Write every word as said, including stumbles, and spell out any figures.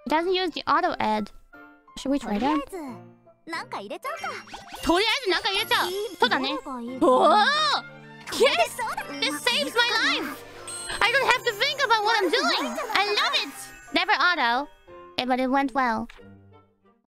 It doesn't use the auto ad. Should we try that? なんか入れちゃうか。 とりあえずなんか入れちゃう。そうだね。おお Yes! This saves my life! I don't have to think about what I'm doing! I love it! Never auto. Eh, but it went well.